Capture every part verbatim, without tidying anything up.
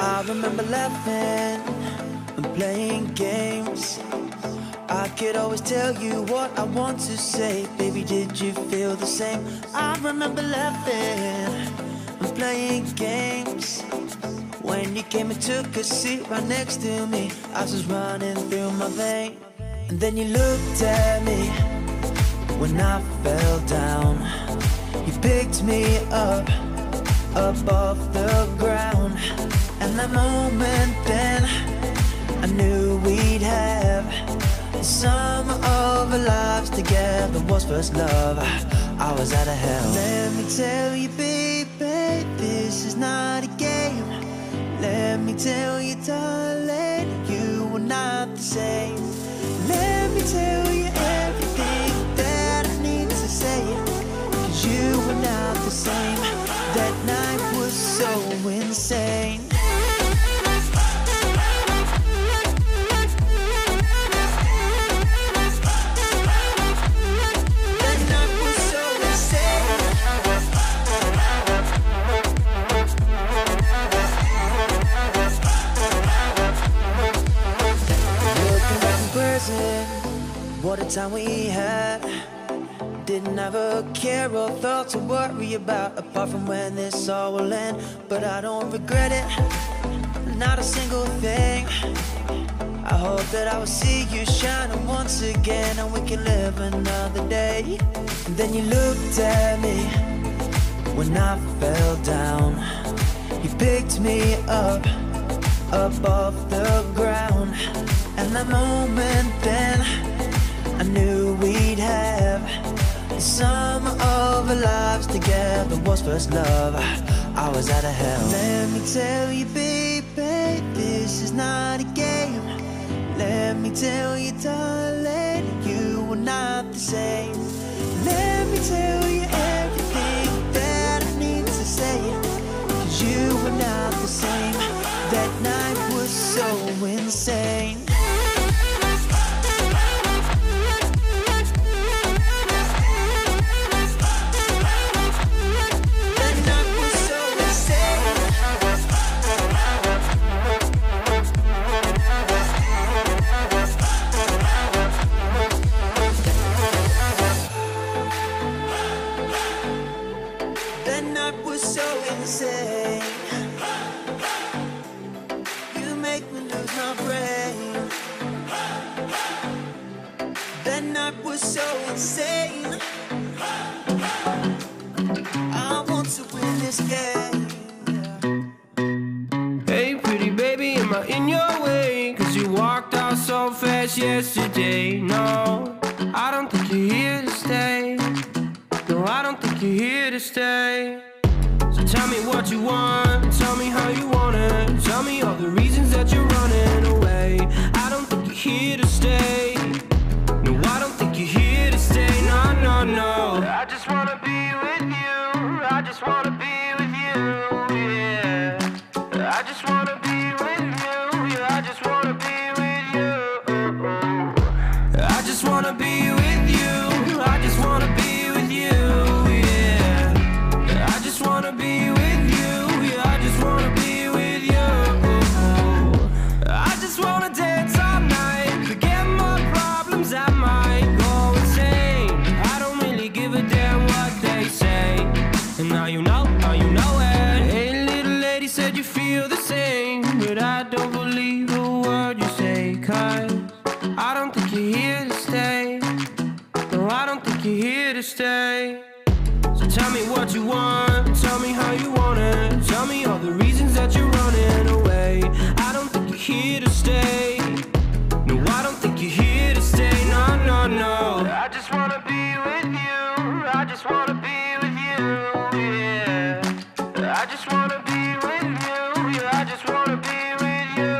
I remember laughing and playing games. I could always tell you what I want to say. Baby, did you feel the same? I remember laughing and playing games. When you came and took a seat right next to me, ice was running through my veins. And then you looked at me when I fell down. You picked me up, up off the ground. And that moment then, I knew we'd have the summer of our lives together. Was first love, I was out of hell. Let me tell you, baby, this is not a game. Let me tell you, darling, you were not the same. Let me tell you everything that I need to say, 'cause you were not the same. That night was so insane. What a time we had. Didn't have a care or thought to worry about, apart from when this all will end. But I don't regret it, not a single thing. I hope that I will see you shining once again, and we can live another day. And then you looked at me when I fell down. You picked me up, up off the ground. And that moment then, I knew we'd have the summer of our lives together. Was first love, I was out of hell. Let me tell you, baby, this is not a game. Let me tell you, darling, you were not the same. Let me tell you everything that I need to say, 'cause you were not the same. That night was so insane. You make me lose my brain. That night was so insane. I want to win this game. Hey pretty baby, am I in your way? 'Cause you walked out so fast yesterday. No, I don't think you're here to stay. No, I don't think you're here to stay. So tell me what you want, tell me how you want it. Tell me all the reasons that you're running away. I don't think you're here to stay. No, I don't think you're here to stay. No, no, no. I just wanna be with you. I just wanna be with you, yeah. I just wanna be with you. Yeah, I just wanna be with you. I just wanna be with you. I just wanna be with you, yeah. I just wanna be with you. Yeah, I just wanna be with you. I just wanna dance all night, forget my problems, I might go insane. I don't really give a damn what they say. And now you know, now you know it. Hey little lady, said you feel the same, but I don't believe a word you say. 'Cause I don't think you're here to stay. No, I don't think you're here to stay. So tell me what you want, tell me how you want it. Tell me all the reasons that you're running away. I don't think you're here to stay. No, I don't think you're here to stay. No, no, no. I just wanna be with you. I just wanna be with you, yeah. I just wanna be with you. Yeah, I just wanna be with you.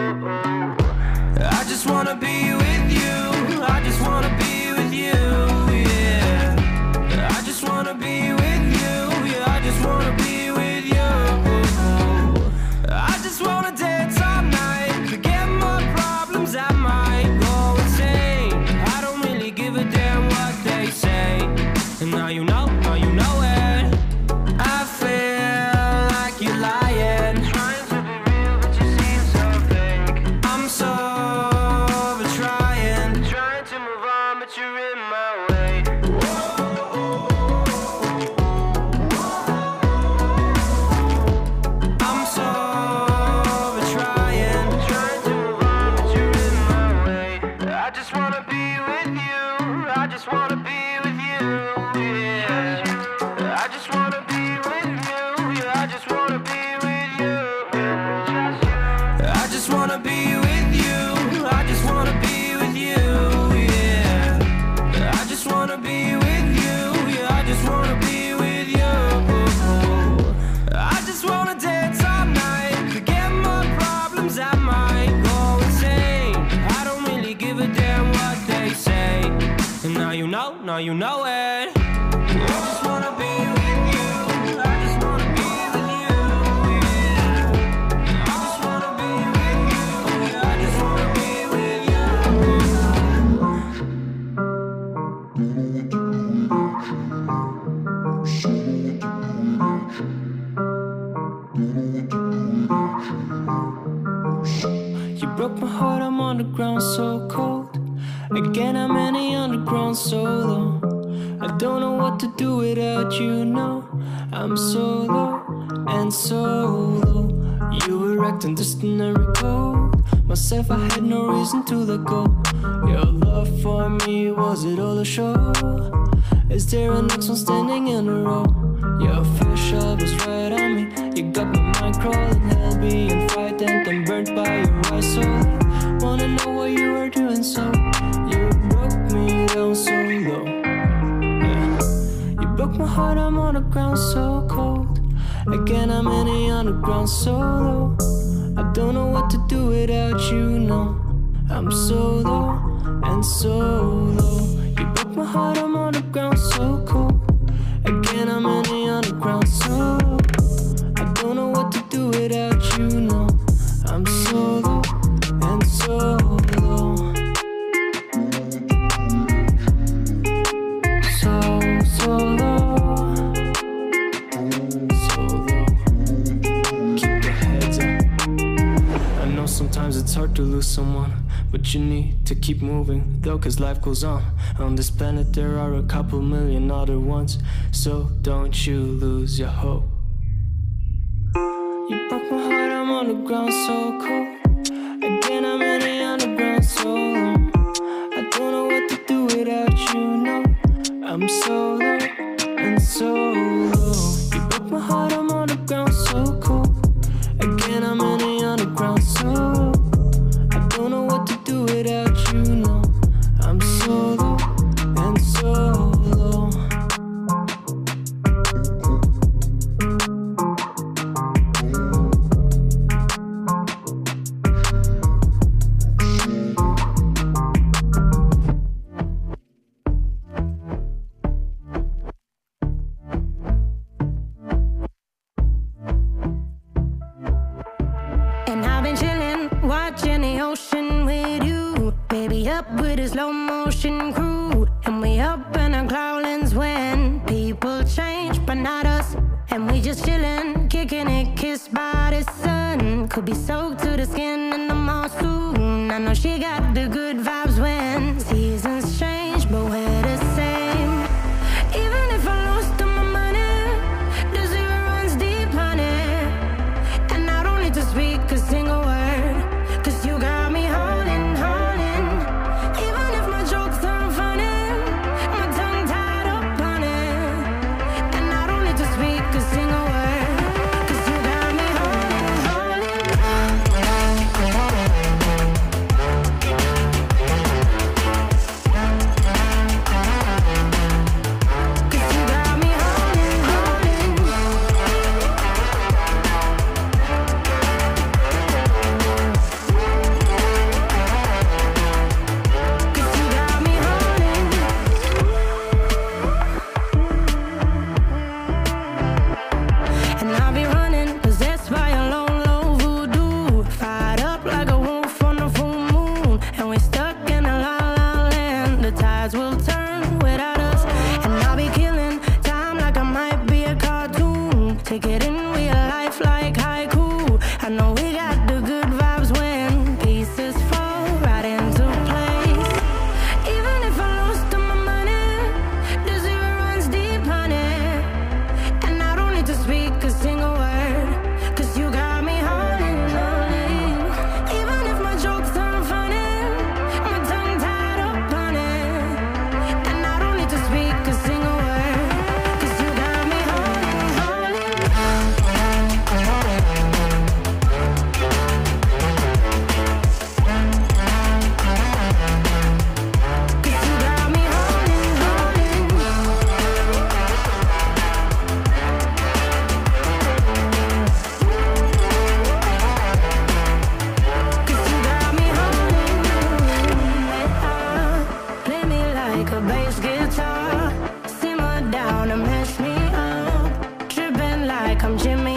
I just wanna be with you. I just wanna be with you, yeah. I just wanna be with you. Yeah, I just wanna be with you. now you know it. I just wanna be with you. I just wanna be with you. Yeah. I just wanna be with you. Yeah, I just wanna be with you. You broke my heart, I'm on the ground so cold. Again, I'm in the underground solo. I don't know what to do without you, no. I'm solo and solo. You were acting distant and recalled myself, I had no reason to let go. Your love for me, was it all a show? Is there a next one standing in a row? Your first shot was right on me. You got my mind crawling, hell being frightened and burnt by your eyes so late. Wanna know what you were doing, so you broke me down so low. Yeah. You broke my heart, I'm on the ground so cold. Again, I'm in the underground solo. I don't know what to do without you, no. I'm solo and solo. You broke my heart, I'm on the ground so cold. Again, I'm in the underground solo. I don't know what to do without you, no. I'm solo and solo. So solo. Solo. Keep your heads up. I know sometimes it's hard to lose someone, but you need to keep moving, though, cause life goes on. On this planet there are a couple million other ones, so don't you lose your hope. You broke my heart, I'm on the ground so cold. Again, I'm in the underground solo. I don't know what to do without you, no. I'm solo and solo. You broke my heart, I'm on the ground so cold. Again, I'm in the underground solo. I don't know what to do without you, no. I'm solo and solo. And I've been chillin', watching the ocean with you. Baby, up with a slow motion crew. And we up in our cloudlands when people change, but not us. And we just chillin', kicking it, kissed by the sun. Could be soaked to the skin in the mall soon. I know she got the good vibes when seasons change, but we're the same. Even if I lost all my money, the zero runs deep, honey. And I don't need to speak a single word, cause you got me holding, holding. Even if my jokes aren't funny, my tongue tied up on it. And I don't need to speak a single word, cause you got me holding, holding. Cause you got me holding, holding. Cause you got me holding. And I'll be running, possessed by a low, low voodoo. Fired up like a wolf on a full moon. And we're stuck in a la la land. The tides will turn without us. And I'll be killing time like I might be a cartoon. Take it in real life like haiku. I know we got the good vibes when pieces fall right into place. Even if I lost all my money, the zero runs deep, honey. And I don't need to speak a single word, cause you got me holding, holding. Even if my jokes aren't funny, my tongue tied up on it. And I don't need to speak a single word, cause you got me holding, holding. like I'm Jimmy